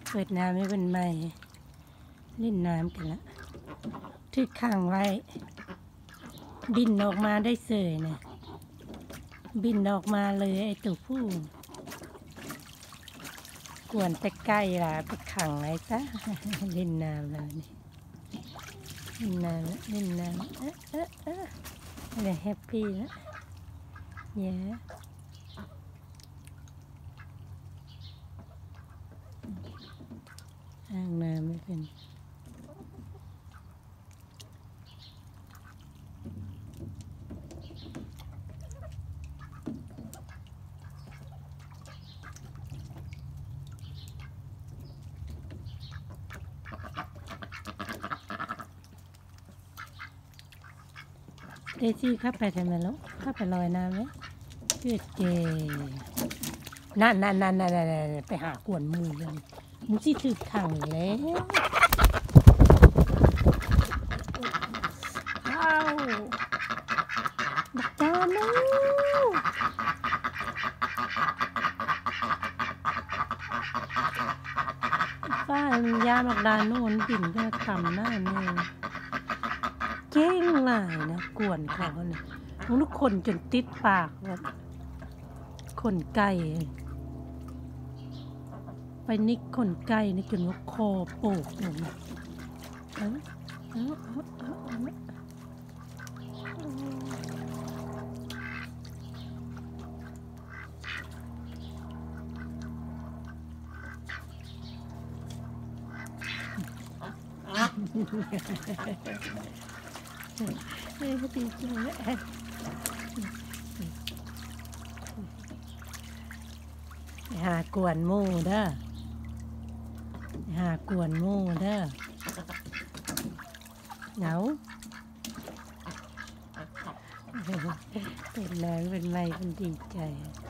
เปิดน้ำให้เป็นใหม่เล่นน้ำกันละทึกขังไว้บินออกมาได้เสยนะบินออกมาเลยไอ้ตัวผู้กวนแต่ใกล้ละไปขังไว้ซะเล่นน้ำแล้วนี่เล่นน้ำเล่นน้ำอะไรแฮปปี้แล้วเนี่ยอ้างน้ำไม่เป็นเดซี่เข้าไปทำไมลูกเข้าไปลอยน้ำไหมเพื่อเจนั่นไปหากวนมือเลยมึงสิถือถังแล้วอ้าวบักจานูฟ้ายาบักดาโน่นบินก็ทำหน้าแม่เก่งหลายนะกวนเขาเนี่ยทุกคนจนติดปากแบบคนไก่ไปนิกคนไก่นี่จนว่าคอโปกลงดีจังเลยหากวนหมูเด้อหากวนหมูเด้อเหงาเป็นแล้วเป็นไรเป็นดีใจ